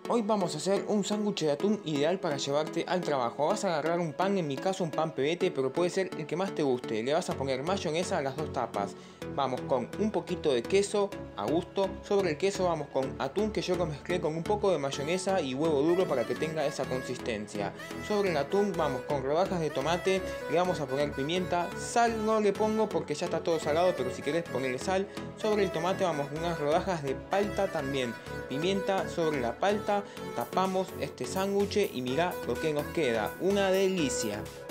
Hoy vamos a hacer un sándwich de atún ideal para llevarte al trabajo. Vas a agarrar un pan, en mi caso un pan pebete, pero puede ser el que más te guste. Le vas a poner mayonesa a las dos tapas. Vamos con un poquito de queso a gusto. Sobre el queso vamos con atún que yo lo mezclé con un poco de mayonesa y huevo duro para que tenga esa consistencia. Sobre el atún vamos con rodajas de tomate, le vamos a poner pimienta, sal no le pongo porque ya está todo salado, pero si querés ponerle sal. Sobre el tomate vamos con unas rodajas de palta también, pimienta sobre la palta. Tapamos este sándwich y mirá lo que nos queda, una delicia.